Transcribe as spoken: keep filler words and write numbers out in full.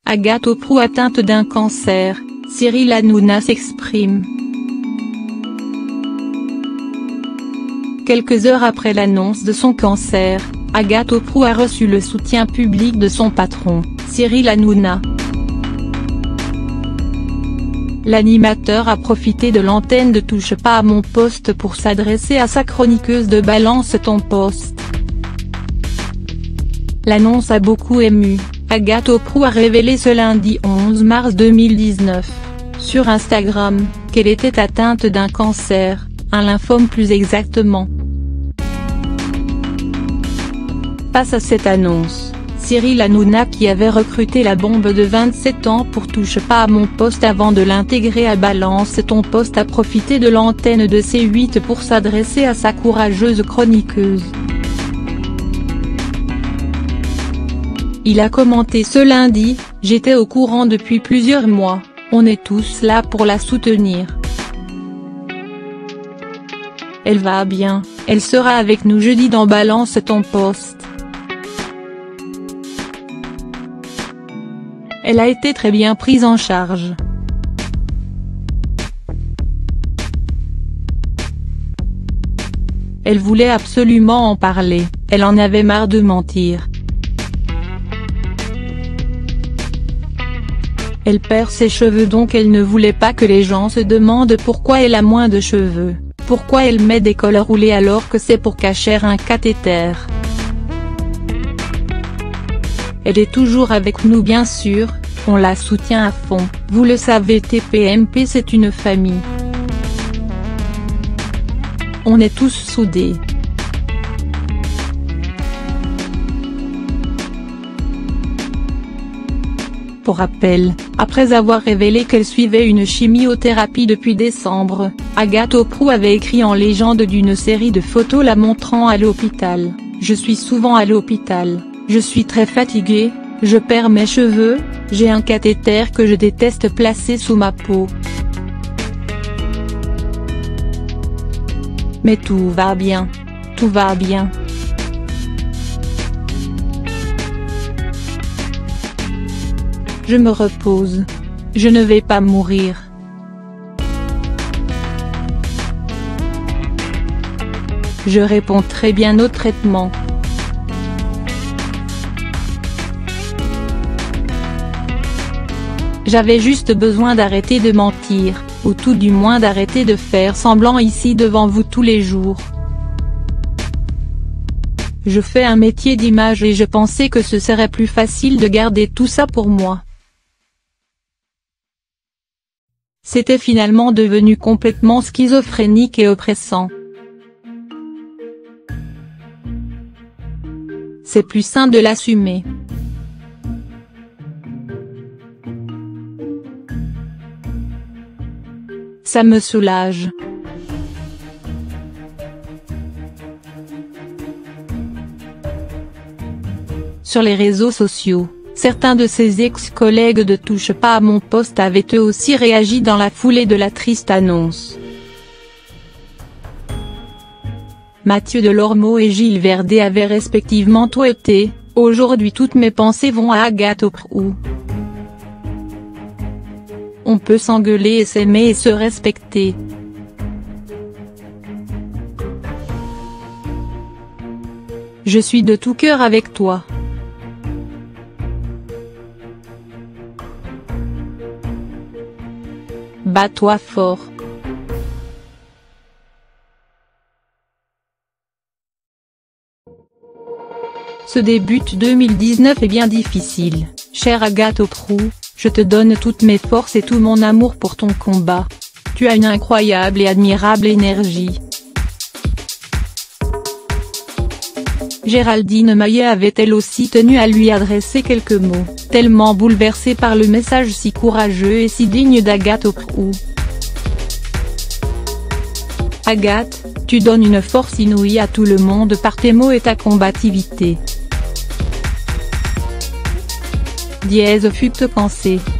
Agathe Auproux atteinte d'un cancer, Cyril Hanouna s'exprime. Quelques heures après l'annonce de son cancer, Agathe Auproux a reçu le soutien public de son patron, Cyril Hanouna. L'animateur a profité de l'antenne de Touche pas à mon poste pour s'adresser à sa chroniqueuse de Balance ton poste. L'annonce a beaucoup ému. Agathe Auproux a révélé ce lundi onze mars deux mille dix-neuf, sur Instagram, qu'elle était atteinte d'un cancer, un lymphome plus exactement. Face à cette annonce, Cyril Hanouna, qui avait recruté la bombe de vingt-sept ans pour Touche pas à mon poste avant de l'intégrer à Balance ton poste, a profité de l'antenne de C huit pour s'adresser à sa courageuse chroniqueuse. Il a commenté ce lundi: « J'étais au courant depuis plusieurs mois, on est tous là pour la soutenir. Elle va bien, elle sera avec nous jeudi dans Balance ton poste. Elle a été très bien prise en charge. Elle voulait absolument en parler, elle en avait marre de mentir. Elle perd ses cheveux, donc elle ne voulait pas que les gens se demandent pourquoi elle a moins de cheveux, pourquoi elle met des cols roulés alors que c'est pour cacher un cathéter. Elle est toujours avec nous bien sûr, on la soutient à fond, vous le savez, T P M P c'est une famille. On est tous soudés. » Pour rappel, après avoir révélé qu'elle suivait une chimiothérapie depuis décembre, Agathe Auproux avait écrit en légende d'une série de photos la montrant à l'hôpital: « Je suis souvent à l'hôpital, je suis très fatiguée, je perds mes cheveux, j'ai un cathéter que je déteste placer sous ma peau. Mais tout va bien, tout va bien. Je me repose. Je ne vais pas mourir. » Je réponds très bien au traitement. J'avais juste besoin d'arrêter de mentir, ou tout du moins d'arrêter de faire semblant ici devant vous tous les jours. Je fais un métier d'image et je pensais que ce serait plus facile de garder tout ça pour moi. C'était finalement devenu complètement schizophrénique et oppressant. C'est plus sain de l'assumer. Ça me soulage. Sur les réseaux sociaux, certains de ses ex-collègues de Touche pas à mon poste avaient eux aussi réagi dans la foulée de la triste annonce. Mathieu Delormeau et Gilles Verdet avaient respectivement tweeté: « Aujourd'hui toutes mes pensées vont à Agathe Auproux. On peut s'engueuler et s'aimer et se respecter. Je suis de tout cœur avec toi. Bats-toi fort. » Ce début deux mille dix-neuf est bien difficile, chère Agathe Auproux, je te donne toutes mes forces et tout mon amour pour ton combat. Tu as une incroyable et admirable énergie. Géraldine Maillet avait elle aussi tenu à lui adresser quelques mots, tellement bouleversée par le message si courageux et si digne d'Agathe Auproux. Agathe, tu donnes une force inouïe à tout le monde par tes mots et ta combativité. Dièse fut pensée.